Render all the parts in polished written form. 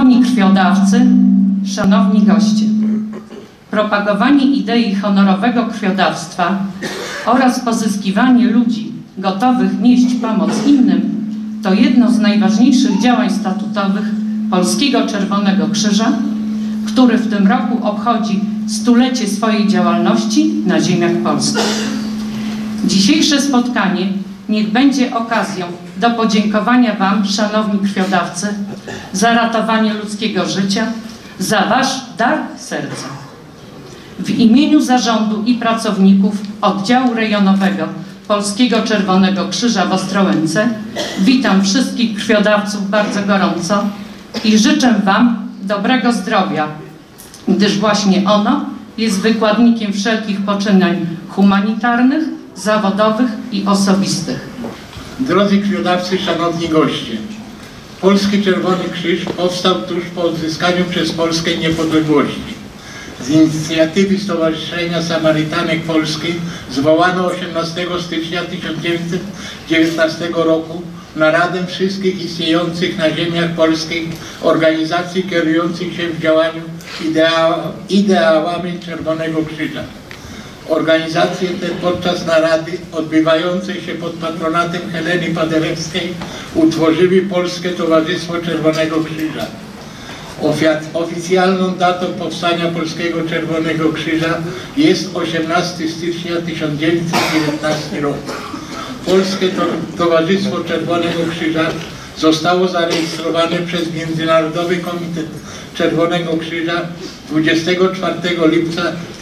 Czerwoni krwiodawcy, szanowni goście, propagowanie idei honorowego krwiodawstwa oraz pozyskiwanie ludzi gotowych nieść pomoc innym to jedno z najważniejszych działań statutowych Polskiego Czerwonego Krzyża, który w tym roku obchodzi stulecie swojej działalności na ziemiach polskich. Dzisiejsze spotkanie niech będzie okazją do podziękowania Wam, szanowni krwiodawcy, za ratowanie ludzkiego życia, za Wasz dar serca. W imieniu zarządu i pracowników oddziału rejonowego Polskiego Czerwonego Krzyża w Ostrołęce witam wszystkich krwiodawców bardzo gorąco i życzę Wam dobrego zdrowia, gdyż właśnie ono jest wykładnikiem wszelkich poczynań humanitarnych, zawodowych i osobistych. Drodzy krwiodawcy, szanowni goście, Polski Czerwony Krzyż powstał tuż po odzyskaniu przez Polskę niepodległości. Z inicjatywy Stowarzyszenia Samarytanek Polskiej zwołano 18 stycznia 1919 roku naradę wszystkich istniejących na ziemiach polskich organizacji kierujących się w działaniu ideałami Czerwonego Krzyża. Organizacje te podczas narady odbywającej się pod patronatem Heleny Paderewskiej utworzyły Polskie Towarzystwo Czerwonego Krzyża. Oficjalną datą powstania Polskiego Czerwonego Krzyża jest 18 stycznia 1919 roku. Polskie Towarzystwo Czerwonego Krzyża zostało zarejestrowane przez Międzynarodowy Komitet Czerwonego Krzyża 24 lipca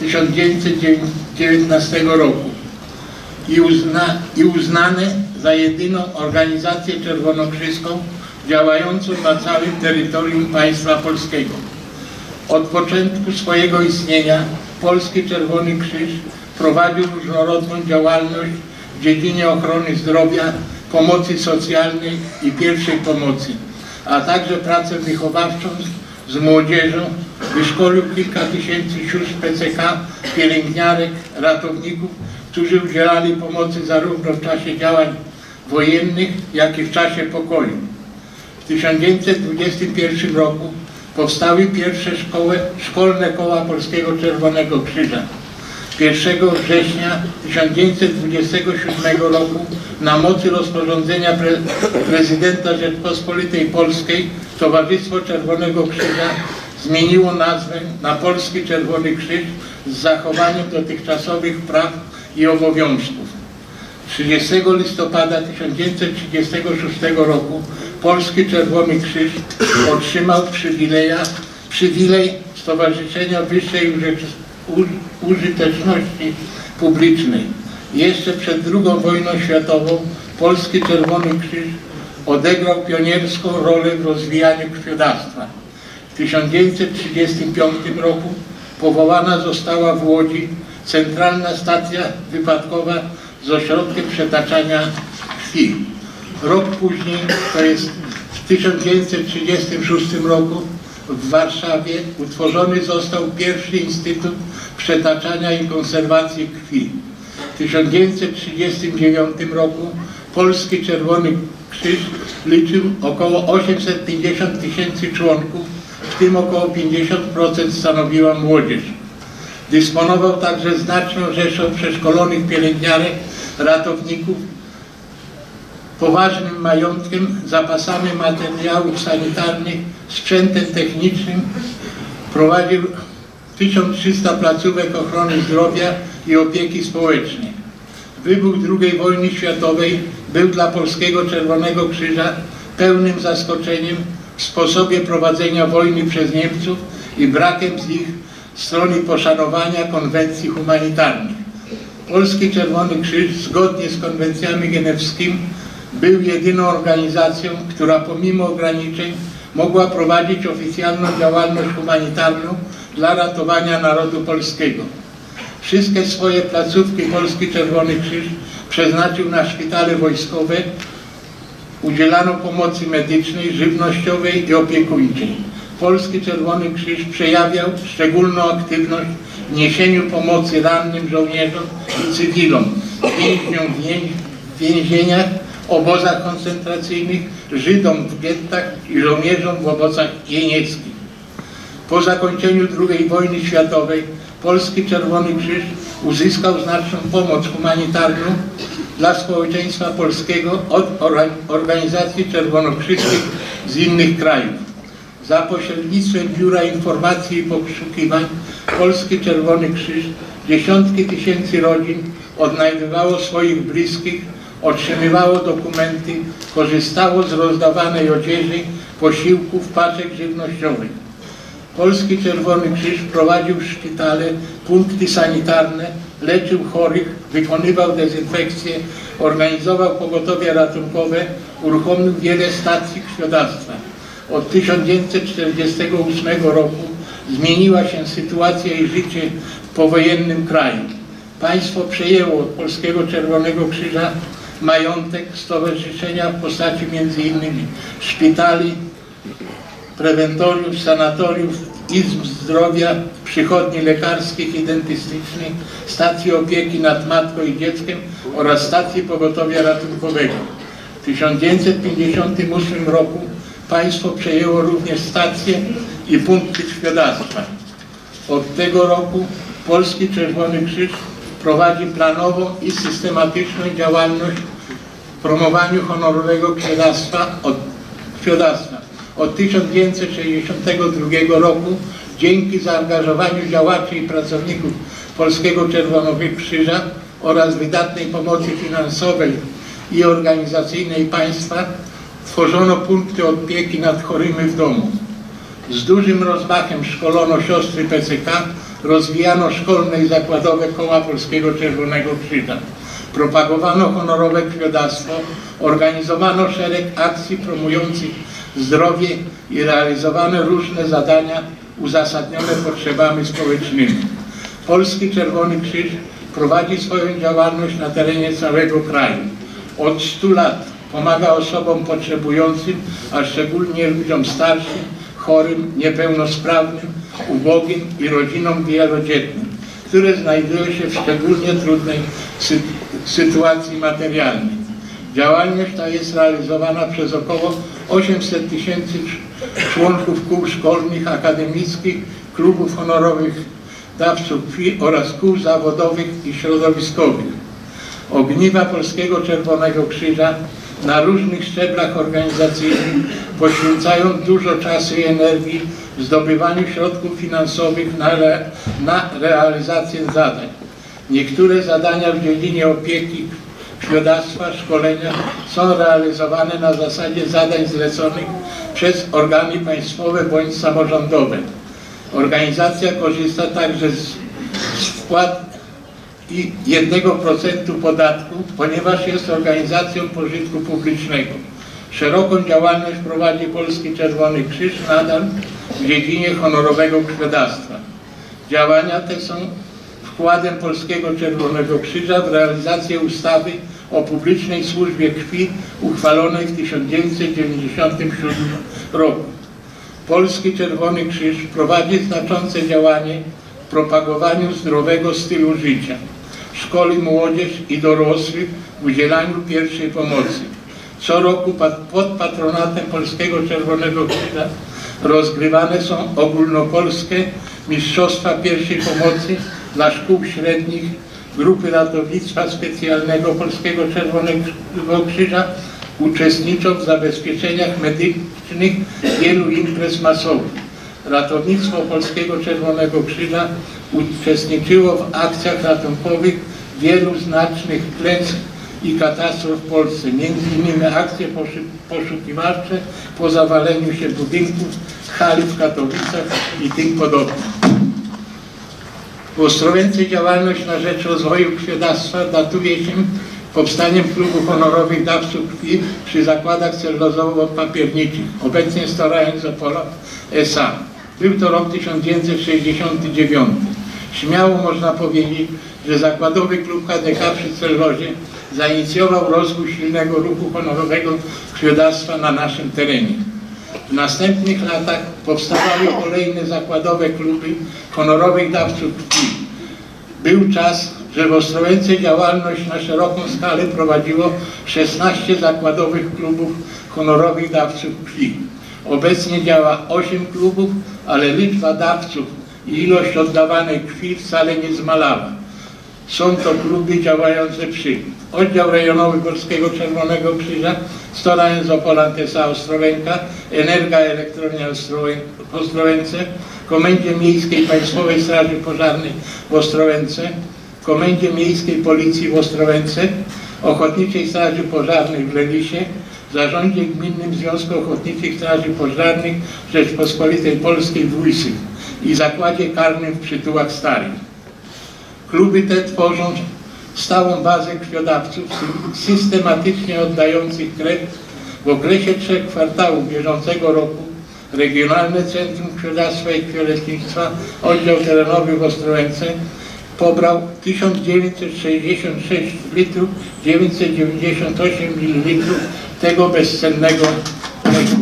1919 roku i uznane za jedyną organizację czerwonokrzyską działającą na całym terytorium państwa polskiego. Od początku swojego istnienia Polski Czerwony Krzyż prowadził różnorodną działalność w dziedzinie ochrony zdrowia, pomocy socjalnej i pierwszej pomocy, a także pracę wychowawczą z młodzieżą, wyszkolił kilka tysięcy sióstr PCK, pielęgniarek, ratowników, którzy udzielali pomocy zarówno w czasie działań wojennych, jak i w czasie pokoju. W 1921 roku powstały pierwsze szkolne koła Polskiego Czerwonego Krzyża. 1 września 1927 roku na mocy rozporządzenia prezydenta Rzeczpospolitej Polskiej Towarzystwo Czerwonego Krzyża zmieniło nazwę na Polski Czerwony Krzyż z zachowaniem dotychczasowych praw i obowiązków. 30 listopada 1936 roku Polski Czerwony Krzyż otrzymał przywilej Stowarzyszenia Wyższej Użyteczności Publicznej. Jeszcze przed II wojną światową Polski Czerwony Krzyż odegrał pionierską rolę w rozwijaniu krwiodawstwa. W 1935 roku powołana została w Łodzi centralna stacja wypadkowa z ośrodkiem przetaczania krwi. Rok później, to jest w 1936 roku, w Warszawie utworzony został pierwszy Instytut Przetaczania i Konserwacji Krwi. W 1939 roku Polski Czerwony Krzyż liczył około 850 tysięcy członków, w tym około 50% stanowiła młodzież. Dysponował także znaczną rzeszą przeszkolonych pielęgniarek, ratowników, poważnym majątkiem, zapasami materiałów sanitarnych, sprzętem technicznym. Prowadził 1300 placówek ochrony zdrowia i opieki społecznej. Wybuch II wojny światowej był dla Polskiego Czerwonego Krzyża pełnym zaskoczeniem w sposobie prowadzenia wojny przez Niemców i brakiem z ich strony poszanowania konwencji humanitarnych. Polski Czerwony Krzyż zgodnie z konwencjami genewskimi był jedyną organizacją, która pomimo ograniczeń mogła prowadzić oficjalną działalność humanitarną dla ratowania narodu polskiego. Wszystkie swoje placówki Polski Czerwony Krzyż przeznaczył na szpitale wojskowe, udzielano pomocy medycznej, żywnościowej i opiekuńczej. Polski Czerwony Krzyż przejawiał szczególną aktywność w niesieniu pomocy rannym żołnierzom i cywilom, więźniom w więzieniach obozach koncentracyjnych, Żydom w gettach i żołnierzom w obozach jenieckich. Po zakończeniu II wojny światowej Polski Czerwony Krzyż uzyskał znaczną pomoc humanitarną dla społeczeństwa polskiego od organizacji czerwonokrzyżnych z innych krajów. Za pośrednictwem Biura Informacji i Poszukiwań Polski Czerwony Krzyż dziesiątki tysięcy rodzin odnajdywało swoich bliskich, otrzymywało dokumenty, korzystało z rozdawanej odzieży, posiłków, paczek żywnościowych. Polski Czerwony Krzyż prowadził szpitale, punkty sanitarne, leczył chorych, wykonywał dezynfekcję, organizował pogotowia ratunkowe, uruchomił wiele stacji krwiodawstwa. Od 1948 roku zmieniła się sytuacja i życie w powojennym kraju. Państwo przejęło od Polskiego Czerwonego Krzyża majątek stowarzyszenia w postaci m.in. szpitali, prewentoriów, sanatoriów, izb zdrowia, przychodni lekarskich i dentystycznych, stacji opieki nad matką i dzieckiem oraz stacji pogotowia ratunkowego. W 1958 roku państwo przejęło również stacje i punkty krwiodawstwa. Od tego roku Polski Czerwony Krzyż prowadzi planową i systematyczną działalność w promowaniu honorowego krwiodawstwa. Od 1962 roku dzięki zaangażowaniu działaczy i pracowników Polskiego Czerwonego Krzyża oraz wydatnej pomocy finansowej i organizacyjnej państwa tworzono punkty opieki nad chorymi w domu. Z dużym rozmachem szkolono siostry PCK, rozwijano szkolne i zakładowe koła Polskiego Czerwonego Krzyża. Propagowano honorowe krwiodawstwo, organizowano szereg akcji promujących zdrowie i realizowano różne zadania uzasadnione potrzebami społecznymi. Polski Czerwony Krzyż prowadzi swoją działalność na terenie całego kraju. Od 100 lat pomaga osobom potrzebującym, a szczególnie ludziom starszym, chorym, niepełnosprawnym, ubogim i rodzinom wielodzietnym, które znajdują się w szczególnie trudnej sytuacji materialnej. Działalność ta jest realizowana przez około 800 tysięcy członków kół szkolnych, akademickich, klubów honorowych dawców krwi oraz kół zawodowych i środowiskowych. Ogniwa Polskiego Czerwonego Krzyża na różnych szczeblach organizacyjnych poświęcają dużo czasu i energii w zdobywaniu środków finansowych na realizację zadań. Niektóre zadania w dziedzinie opieki, krwiodawstwa, szkolenia są realizowane na zasadzie zadań zleconych przez organy państwowe bądź samorządowe. Organizacja korzysta także z wpłat i 1% podatku, ponieważ jest organizacją pożytku publicznego. Szeroką działalność prowadzi Polski Czerwony Krzyż nadal w dziedzinie honorowego krwiodawstwa. Działania te są wkładem Polskiego Czerwonego Krzyża w realizację ustawy o publicznej służbie krwi uchwalonej w 1997 roku. Polski Czerwony Krzyż prowadzi znaczące działanie w propagowaniu zdrowego stylu życia. Szkoli młodzież i dorosłych w udzielaniu pierwszej pomocy. Co roku pod patronatem Polskiego Czerwonego Krzyża rozgrywane są ogólnopolskie mistrzostwa pierwszej pomocy dla szkół średnich, grupy ratownictwa specjalnego Polskiego Czerwonego Krzyża uczestniczą w zabezpieczeniach medycznych wielu imprez masowych. Ratownictwo Polskiego Czerwonego Krzyża uczestniczyło w akcjach ratunkowych wielu znacznych klęsk i katastrof w Polsce, m.in. akcje poszukiwawcze po zawaleniu się budynków, hali w Katowicach i tym podobne. W Ostrołęce działalność na rzecz rozwoju krwiodawstwa datuje się powstaniem klubu honorowych dawców krwi przy zakładach celulozowo-papierniczych, obecnie Stora Enso S.A. Był to rok 1969. Śmiało można powiedzieć, że zakładowy klub HDK przy celulozie zainicjował rozwój silnego ruchu honorowego krwiodawstwa na naszym terenie. W następnych latach powstawały kolejne zakładowe kluby honorowych dawców krwi. Był czas, że w Ostrołęce działalność na szeroką skalę prowadziło 16 zakładowych klubów honorowych dawców krwi. Obecnie działa 8 klubów, ale liczba dawców i ilość oddawanej krwi wcale nie zmalała. Są to kluby działające przy Oddział Rejonowy Polskiego Czerwonego Krzyża, Stora Enzopolant S.A. Ostrołęka, Energa Elektrownia w Ostrołęce, Komendzie Miejskiej Państwowej Straży Pożarnej w Ostrołęce, Komendzie Miejskiej Policji w Ostrołęce, Ochotniczej Straży Pożarnej w Lelisie, Zarządzie Gminnym Związku Ochotniczych Straży Pożarnych Rzeczpospolitej Polskiej w Łysych i Zakładzie Karnym w Przytułach Starych. Kluby te tworzą stałą bazę krwiodawców systematycznie oddających krew. W okresie 3 kwartałów bieżącego roku Regionalne Centrum Krwiodawstwa i Krwiolecznictwa, Oddział Terenowy w Ostrołęce pobrał 1966 litrów 998 ml tego bezcennego leku.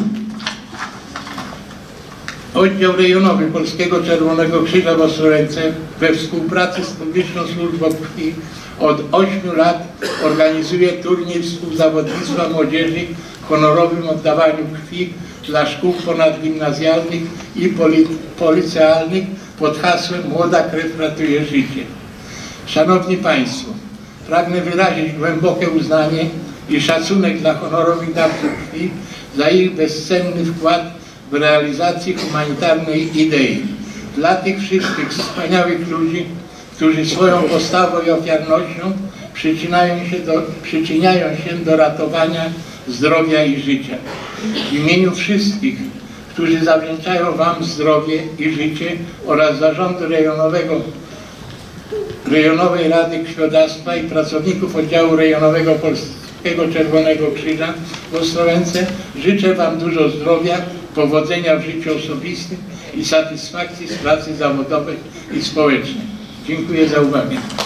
Oddział Rejonowy Polskiego Czerwonego Krzyża w Ostrołęce we współpracy z Publiczną Służbą Krwi od 8 lat organizuje turniej współzawodnictwa młodzieży w honorowym oddawaniu krwi dla szkół ponadgimnazjalnych i policealnych pod hasłem Młoda krew ratuje życie. Szanowni Państwo, pragnę wyrazić głębokie uznanie i szacunek dla honorowych dawców krwi za ich bezcenny wkład w realizacji humanitarnej idei. Dla tych wszystkich wspaniałych ludzi, którzy swoją postawą i ofiarnością przyczyniają się do ratowania zdrowia i życia. W imieniu wszystkich, którzy zawdzięczają Wam zdrowie i życie oraz Zarządu Rejonowej Rady Krwiodawstwa i pracowników Oddziału Rejonowego Polskiego Czerwonego Krzyża w Ostrołęce, życzę Wam dużo zdrowia, powodzenia w życiu osobistym i satysfakcji z pracy zawodowej i społecznej. Dziękuję za uwagę.